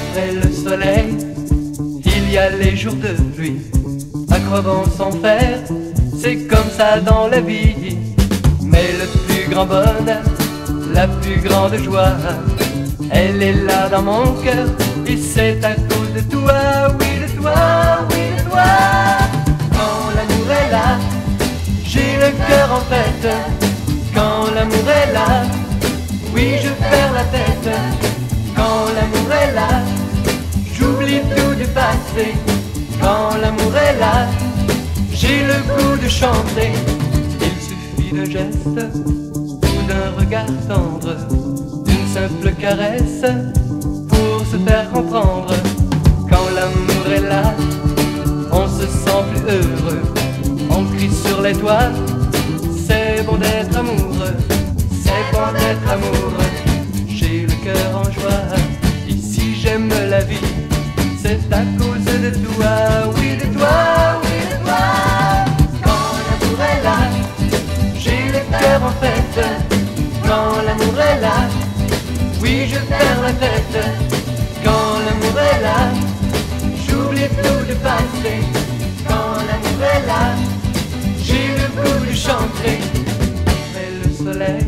Après le soleil, il y a les jours de pluie. À quoi bon s'en faire? C'est comme ça dans la vie. Mais le plus grand bonheur, la plus grande joie, elle est là dans mon cœur. Et c'est à cause de toi, oui de toi, oui de toi. Quand l'amour est là, j'ai le cœur en fête. Quand l'amour est là, oui je perds la tête. Quand l'amour est là, j'oublie tout du passé. Quand l'amour est là, j'ai le goût de chanter. Il suffit d'un geste ou d'un regard tendre, d'une simple caresse pour se faire comprendre. Quand l'amour est là, on se sent plus heureux. On crie sur les toits, c'est bon d'être amoureux, c'est bon d'être amoureux. J'ai le cœur en joie, ici j'aime la vie. C'est à cause de toi, oui de toi, oui de toi. Quand l'amour est là, j'ai le cœur en fête. Quand l'amour est là, oui je perds la tête. Quand l'amour est là, j'oublie tout du passé. Quand l'amour est là, j'ai le goût de chanter. Mais le soleil,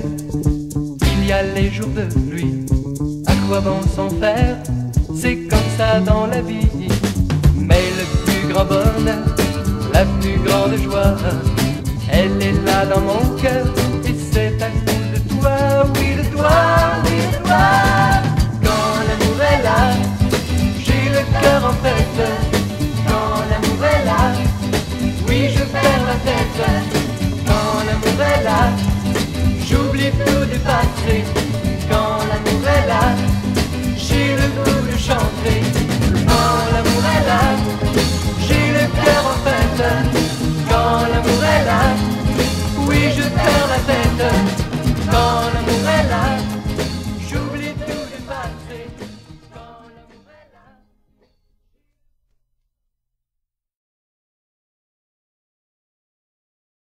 il y a les jours de pluie. À quoi bon s'en faire? C'est comme ça dans la vie. Mais le plus grand bonheur, la plus grande joie, elle est là dans mon cœur. Et c'est à cause de toi, oui de toi, oui de toi. Quand l'amour est là, j'ai le cœur en fête. Quand l'amour est là, oui je perds la tête. Quand l'amour est là, j'oublie tout du passé. Quand l'amour est là, j'ai le goût de chanter. Quand l'amour est là, j'ai le cœur en fête. Quand l'amour est là, oui je perds la tête.